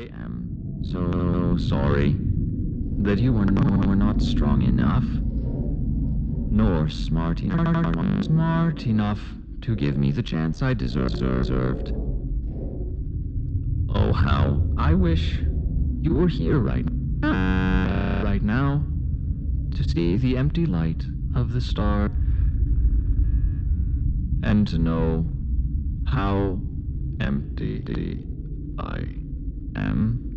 I am so sorry that you were not strong enough, nor smart enough to give me the chance I deserved. Oh, how I wish you were here right now to see the empty light of the star and to know how empty I am.